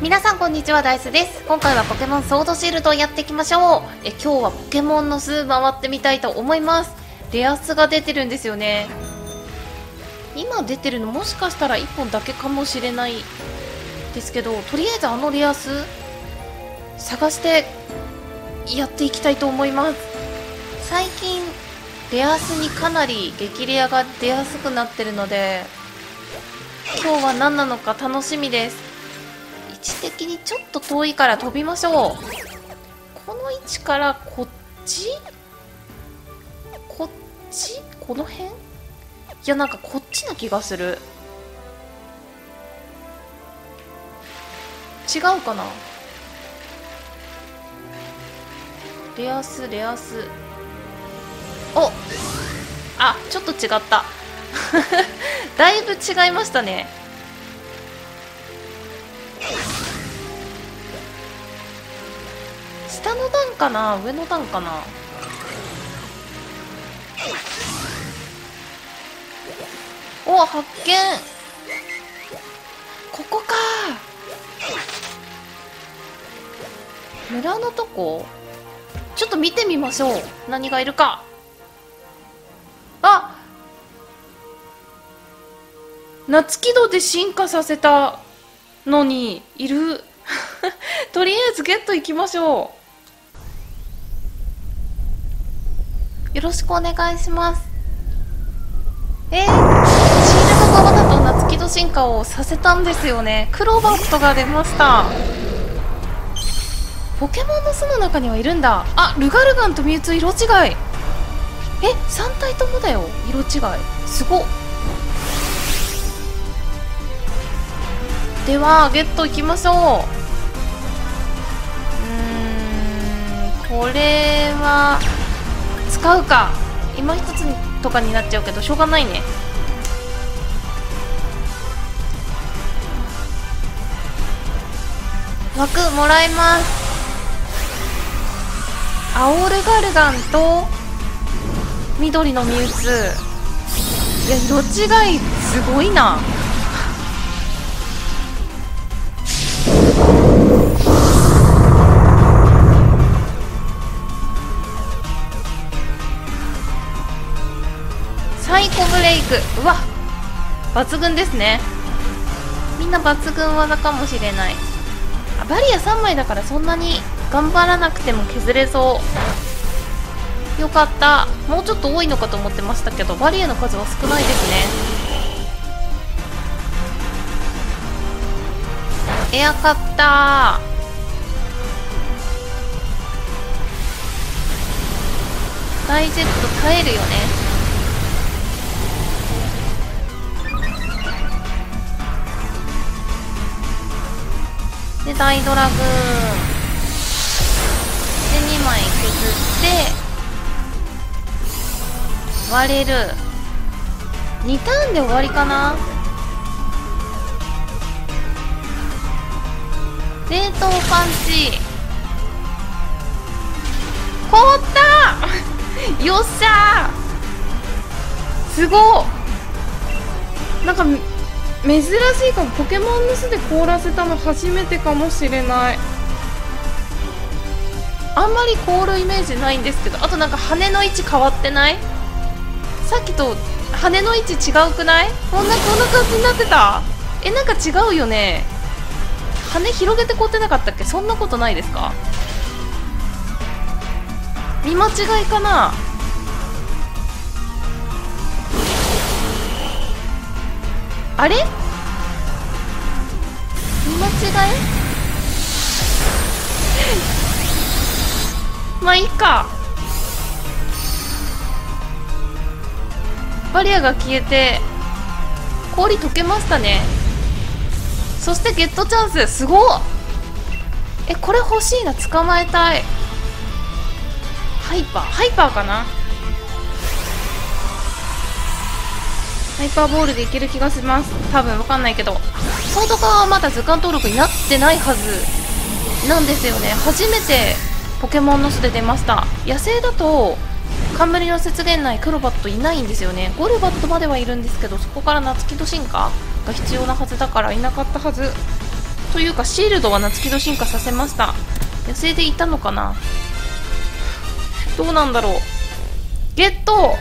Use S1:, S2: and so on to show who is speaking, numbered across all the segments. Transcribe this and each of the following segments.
S1: 皆さんこんにちは、ダイスです。今回はポケモンソードシールドをやっていきましょう。今日はポケモンの巣回ってみたいと思います。レアスが出てるんですよね。今出てるのもしかしたら1本だけかもしれないですけど、とりあえずあのレアス探してやっていきたいと思います。最近レアスにかなり激レアが出やすくなってるので、今日は何なのか楽しみです。位置的にちょっと遠いから飛びましょう。この位置からこっちこの辺、いやなんかこっちな気がする。違うかな。レアスお、あ、ちょっと違っただいぶ違いましたね。下の段かな、上の段かな。お、発見。ここか。村のとこちょっと見てみましょう。何がいるか。あ、夏木戸で進化させたのにいるとりあえずゲット行きましょう。よろしくお願いします。シールド側だと夏木戸進化をさせたんですよね。クロバットが出ました。ポケモンの巣の中にはいるんだ。あ、ルガルガンとミュウツー色違い。3体ともだよ、色違い。すごっ。ではゲットいきましょう。これは使うか。今一つとかになっちゃうけどしょうがないね。枠もらいます。青ルガルガンと緑のミュウツー。いや、色違いすごいな。サイコブレイク、うわ抜群ですね。みんな抜群技かもしれない。バリア3枚だからそんなに頑張らなくても削れそう。よかった。もうちょっと多いのかと思ってましたけど、バリアの数は少ないですね。エアカッター、ダイジェット耐えるよね。で大ドラグーンで2枚削って割れる。2ターンで終わりかな。冷凍パンチ凍ったよっしゃー、すごっ。なんか珍しいかも。ポケモンの巣で凍らせたの初めてかもしれない。あんまり凍るイメージないんですけど、あとなんか羽の位置変わってない？さっきと羽の位置違うくない？こんな感じになってた？なんか違うよね。羽広げて凍ってなかったっけ？そんなことないですか？見間違いかな？あれ？見間違い？まあいいか。バリアが消えて氷溶けましたね。そしてゲットチャンス。すごっ。これ欲しいな。捕まえたい。ハイパーかな。ハイパーボールでいける気がします。多分わかんないけど、ソード側はまだ図鑑登録になってないはずなんですよね。初めてポケモンの巣で出ました。野生だと冠の雪原内クロバットいないんですよね。ゴルバットまではいるんですけど、そこから夏木戸進化が必要なはずだからいなかったはず。 というかシールドは夏希と進化させました。野生でいたのかな。どうなんだろう。ゲット。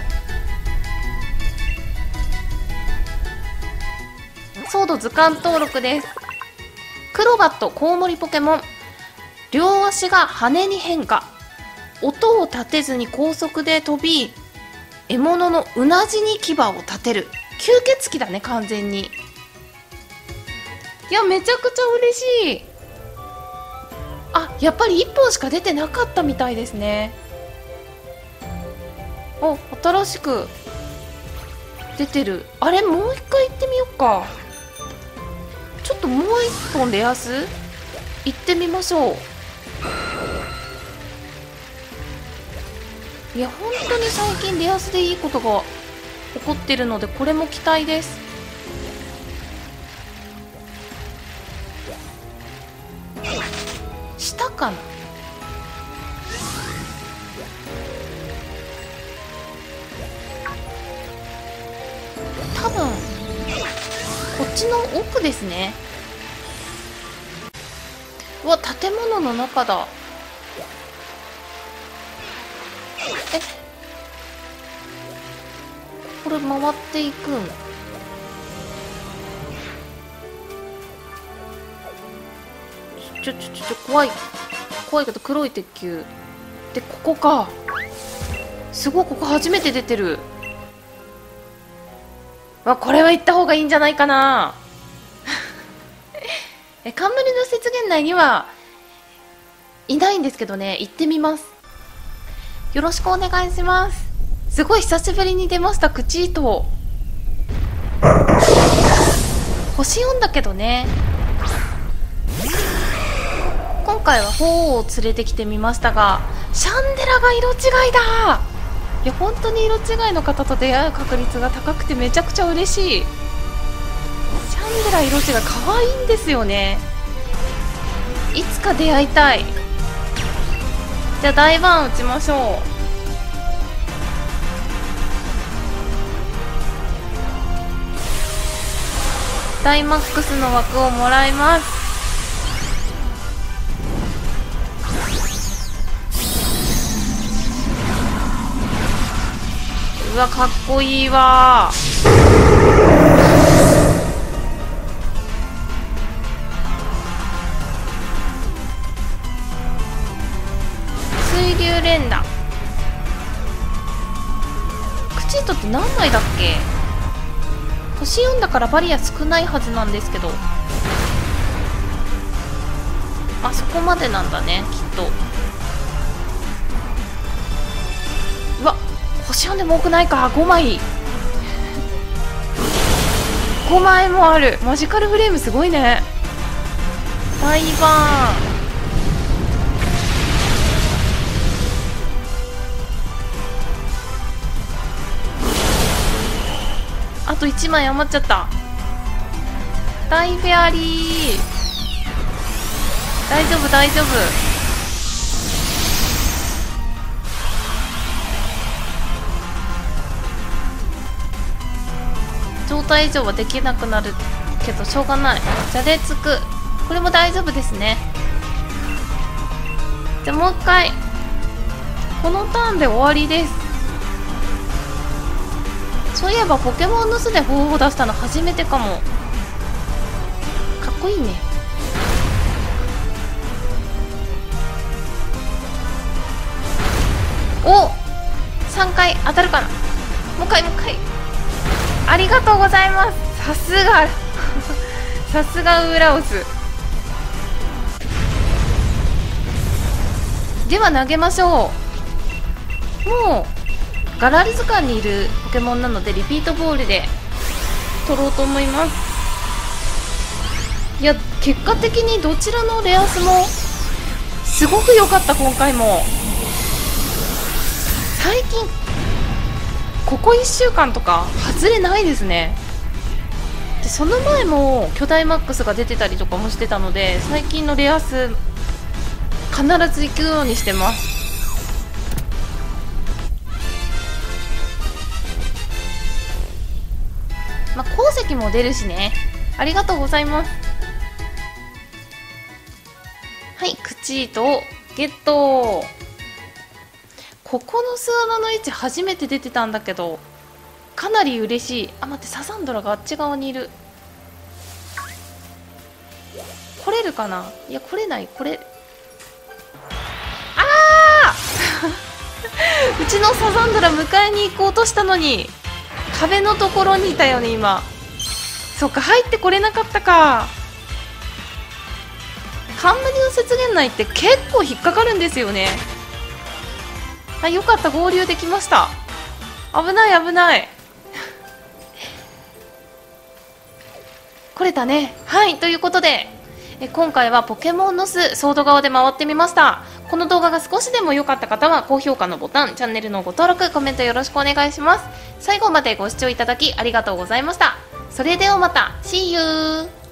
S1: ソード図鑑登録です。クロバットコウモリポケモン。両足が羽に変化。音を立てずに高速で飛び、獲物のうなじに牙を立てる。吸血鬼だね、完全に。いや、めちゃくちゃ嬉しい。あ、やっぱり1本しか出てなかったみたいですね。お、新しく出てる。あれ、もう一回行ってみようか。ちょっともう1本レアス行ってみましょう。いや、本当に最近レアスでいいことが起こってるので、これも期待です。下かな。多分こっちの奥ですね。うわ、建物の中だ。え、これ回っていくん。怖いけど黒い鉄球で、ここか。すごい、ここ初めて出てる。わ、これは行った方がいいんじゃないかな。冠の雪原内にはいないんですけどね、行ってみます。よろしくお願いします。すごい久しぶりに出ました、口糸。星4だけどね。今回は鳳凰を連れてきてみましたが、シャンデラが色違いだ。いや、本当に色違いの方と出会う確率が高くてめちゃくちゃ嬉しい。シャンデラ色違い可愛いんですよね。いつか出会いたい。じゃあ大バーン打ちましょう。ダイマックスの枠をもらいます。うわ、かっこいいわ。水流連打。口糸って何枚だっけ。星4だからバリア少ないはずなんですけど。あそこまでなんだね、きっと。うわ、星4でも多くないか。5枚5枚もある。マジカルフレームすごいね。大バーン。あと1枚余っちゃった。大フェアリー。大丈夫大丈夫。状態以上はできなくなるけどしょうがない。じゃれつく。これも大丈夫ですね。じゃあもう一回。このターンで終わりです。そういえばポケモンの巣で鳳凰出したの初めてかも。かっこいいね。お、3回当たるかな。もう一回もう一回。ありがとうございます。さすがさすがウーラオス。では投げましょう。もうガラリ図鑑にいるポケモンなのでリピートボールで取ろうと思います。いや、結果的にどちらのレアスもすごく良かった。今回も最近ここ1週間とか外れないですね。でその前も巨大マックスが出てたりとかもしてたので、最近のレアス必ず行くようにしてます。まあ、鉱石も出るしね。ありがとうございます。 はい、クチートをゲット。ここの巣穴の位置初めて出てたんだけど、かなり嬉しい。あ、待って、ササンドラがあっち側にいる。来れるかな。いや、来れない。これ、あーうちのサザンドラ迎えに行こうとしたのに壁のところにいたよね今。そっか、入ってこれなかったか。冠の雪原内って結構引っかかるんですよね。あ、よかった、合流できました。危ない危ない来れたね。はい、ということで今回はポケモンの巣ソード側で回ってみました。この動画が少しでも良かった方は高評価のボタン、チャンネルのご登録、コメントよろしくお願いします。最後までご視聴いただきありがとうございました。それではまた See you!